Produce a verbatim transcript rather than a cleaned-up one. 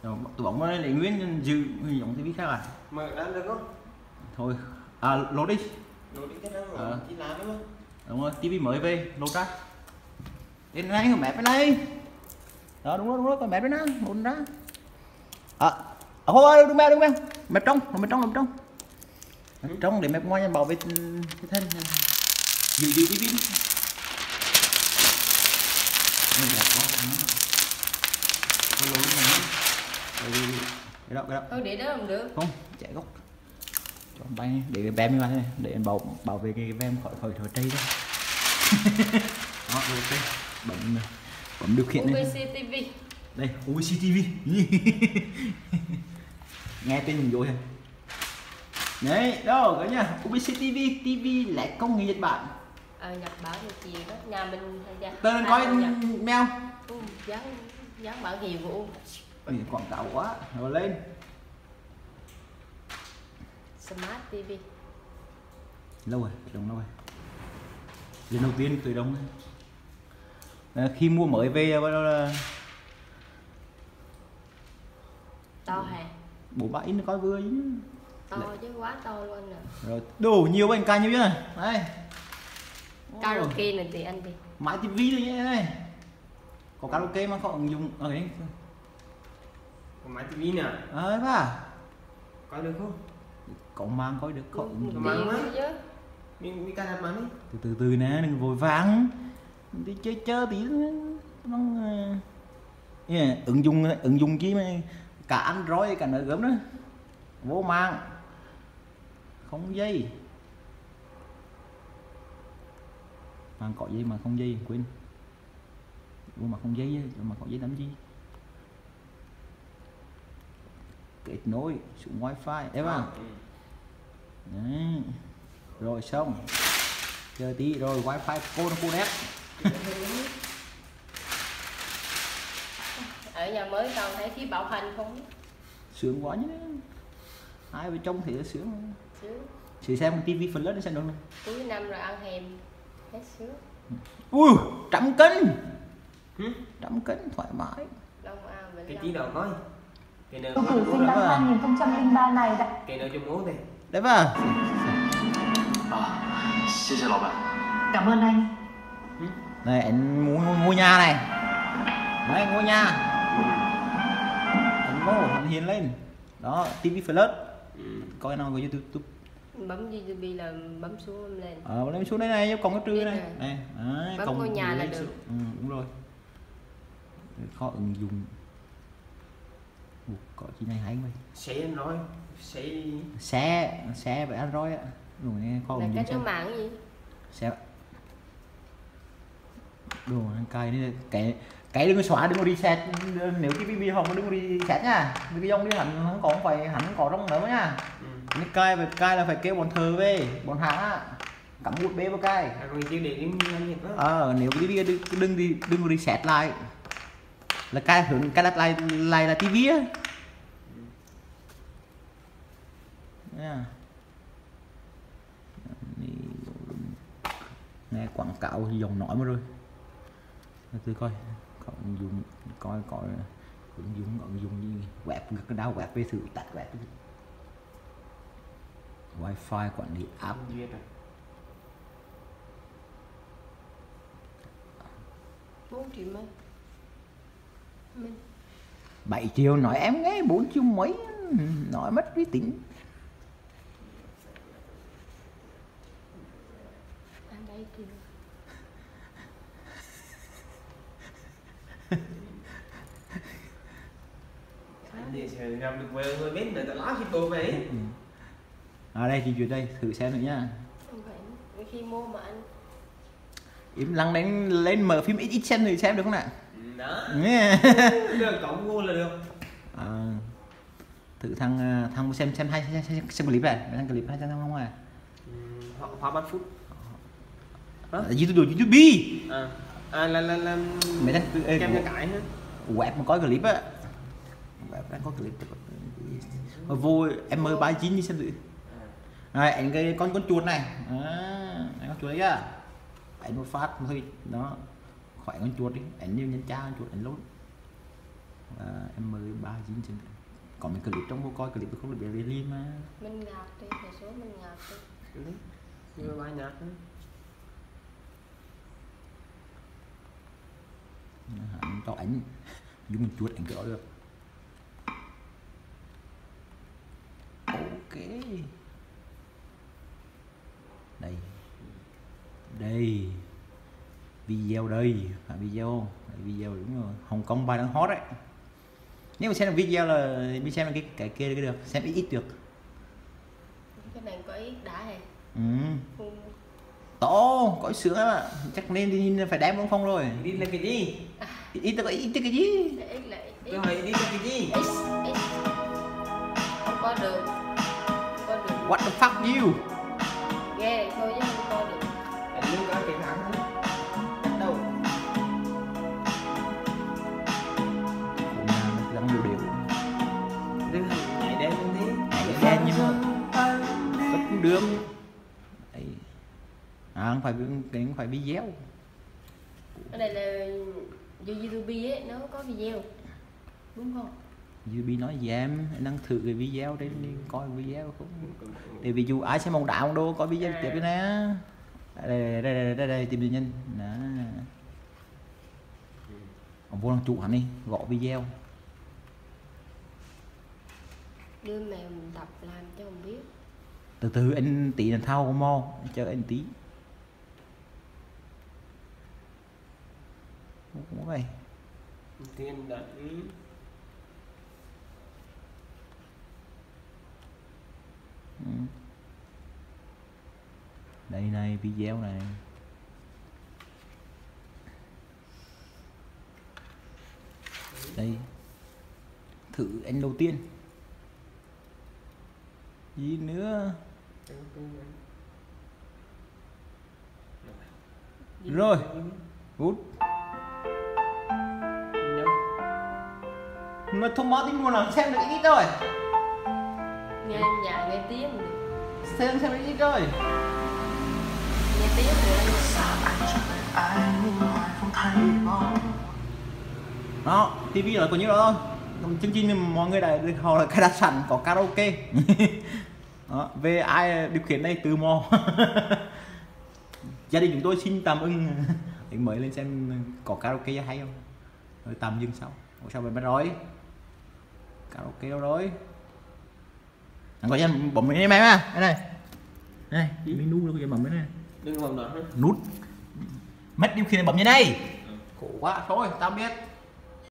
Rồi tụi bóng nó để nguyên dư giống tivi khác à? Mở ra được không? Thôi, à lột đi. Lột đi thế nào Ờ. rồi? Chỉ làm đúng không? Đúng rồi, tivi mới về, lột ra. Bên này, mẹ bên này. Đó đúng rồi, đúng rồi, còn mẹ bên đó, lột ra. À, thôi đừng mẹ, đừng mẹ. Mẹ trong, mẹ trong, mẹ trong. Mẹ trong để mẹ ngoài bảo vệ cái thân. Giữ giữ tivi đi. Đây là có đó. Cái lỗ này. Đây, cái đó, cái đó. Thôi để đó không được. Không, chạy gốc. Cho bay để bem như vậy để bảo bảo vệ cái bem khỏi khỏi khỏi trây đó. Đó, ok. Bấm bấm điều khiển u này. vê xê tê vê. Đây, u vê xê tê vê. Nghe tên mình rồi. Đấy, đâu cả nhà, u vê xê tê vê, ti vi lẻ công nghệ Nhật Bản. Ờ, Nhật Bản thì chiều đó, nhà mình hay Tên coi mèo. Ừ, dán dán bản hiệu của U. Nhìn quảng cáo quá, rồi lên. Smart ti vi. Lâu rồi, đông lâu rồi. Lần đầu tiên từ đông. À, khi mua mới về bắt đầu là To hả? bố bãi nó coi vừa chứ. To chứ quá to luôn nè. Rồi đủ nhiều bên cạnh như thế này. Đây. Karaoke này thì anh thì. Máy tivi này nhé này. Có karaoke mà không dùng ở đấy. Có máy tivi nè. Đấy ba. Coi được không? Cậu mang coi được không? Ừ, mang tiền á. chứ. Mình mình cài đặt máy đi. Từ từ từ nè, đừng vội vàng. Đi chơi chơi tí nó yeah, ứng dụng ứng dụng chi mà cả Android cả nợ gớm đó. Vô mang. Không dây. Mang có dây mà không dây quên. Vô mà không dây mà có dây làm gì? Kết nối xuống wifi đấy ba. Đấy. Rồi xong. Chờ tí rồi wifi cô nó cô đét. Ở nhà mới còn thấy khí bảo hành không? Sướng quá nhé. Ai bên trong thì nó sướng. Sướng. Chỉ xem tivi phần lớn nó xem được. Cuối năm rồi ăn hèm. Hết sướng. Ui, trăm cân. Hử? Trăm cân thoải mái. Long An Vĩnh Cái Long. chí đầu coi. Cái nợ Cầu thủ sinh năm hai nghìn không trăm lẻ ba này đã cái nợ cho bố này. Đấy ba. À, xin chào老板. cảm ơn anh. Này anh muốn mua nhà này. Đấy mua nhà. Anh vô, anh hiền lên. Đó, tivi phần lớn. Coi nào có YouTube. Bấm YouTube là bấm xuống bấm lên. Ờ, lên xuống đây này, cộng cái trừ Biết này. rồi. Này, đấy, Bấm cộng ngôi nhà là lên được. xuống. Ừ, đúng rồi. Khó ứng dụng. Ủa, có chi này hay vậy. Sẽ em nói. Sẽ Xe, xe với Android á. Rồi nghe khó Là ứng cái dụng số mạng gì? xe. Đồ ăn cay này cái cái đừng có xóa, đừng có reset. Nếu cái video hồng đừng có reset nha. Video đi hẳn không có, không phải hẳn không có trong nữa nha. ừ. Cái cay về cay là phải kêu bọn thờ về bọn hàng á, cắm một bê vào cay. À, rồi tiêu để đến nhanh nhiệt đó. Ờ, nếu cái video đừng đừng đi đừng có reset lại là cay hướng cay đặt lại lại là tivi á. Yeah. Nghe quảng cáo dòng nói mà rồi. Tôi coi có ứng dụng coi coi ứng dụng ứng dụng gì web cái đau web về thử tắt web wifi quản lý app. Duyệt rồi. bốn triệu mấy. Mình bảy triệu nói em nghe bốn triệu mấy nói mất uy tín. ăn bảy triệu. Để sẽ làm được về người biết người ta lái khi tôi về. Ừ. À đây thì duyệt đây thử xem nữa nha. Không phải khi mua mà anh Im lặng đến lên mở phim ít ít xem thì xem được không ạ? Đó. Yeah. Được cộng vô là được. À, thử thằng thằng xem xem hay xem, xem, xem clip này, xem clip hay xem không à? Họ hoa bắt phút. À, YouTube YouTube. À, à là là là Mấy thằng kem cho cãi hết. web mà có clip á. Web đang có clip. Hồi vô em mời ba chín đi xem thử. Này anh cái con con chuột này. À, anh con chuột đấy á. Anh một phát thôi đó. Khỏi con chuột đi, anh như nhân cha con chuột anh lốt. À, em mời ba ba chín trên còn mình clip trong vô coi clip tôi không được bị liên mà Mình ngạc đi, một số mình ngạc đi. Như ba nhạc nữa. hắn cho ảnh dùng mình chuột ảnh cái đó được. Ok đây đây video đây à, video đây, video đúng rồi Hồng Kông bài đang hot đấy. Nếu mà xem được video là đi xem cái cái kia cái được xem ít ít được. Cái này có ít đã hề. Ừ. Ừ. To có sữa mà chắc nên đi phải đem đúng không rồi. Đi là cái gì? Ít ít là ít cái gì? Ít là ít. Tôi hỏi đi là cái gì? Ít, ít. Không có được. Không có được. What the fuck you? Ghê thôi chứ không có được. Anh lưu cả cái tháng nữa. Bắt đầu. Cũng là mình đang điều điều. Đừng nhảy đen lên thế. Nhảy đen nhưng mà vẫn cũng được. Đấy. À không phải cái không phải video. Cái này là YouTube ấy, nó có video. Đúng không? YouTube nói gì em, em đang thử cái video đấy đi coi video không? Để ví dụ ai xem bóng đá không đâu coi video tiếp đi nè. Đây đây đây đây, đây tìm được nhân. Đó. Ông vô làm chủ hắn đi, gõ video. Đưa mèo mình tập làm cho không biết. Từ từ anh tí là thao con mo, chờ anh tí. Cũng vậy. Tiền đã. Ừ. Đây này video này. Đây. Thử anh đầu tiên. Gì nữa? Rồi. Good. Mà thông báo tin nguồn nào xem được ít rồi. Nghe nhà nghe tiếng rồi. Xem xem ít rồi. Nghe tiếng rồi. Đó, tivi là có nhiêu đó thôi. Còn chương trình mọi người đã họ là khai đặt sẵn có karaoke. Đó, về ai điều khiển đây từ mò. Gia đình chúng tôi xin tạm ưng để mới lên xem có karaoke hay không. Rồi tạm dừng sau. Ủa sao vậy bắt rồi? Karaoke đâu rồi? Anh có dân bấm cái này mà, cái này. Đây, menu nó có dân bấm cái này. Đừng bấm đó. Nút. Mất điều khiển bấm như này. Khổ quá, thôi, tạm biệt.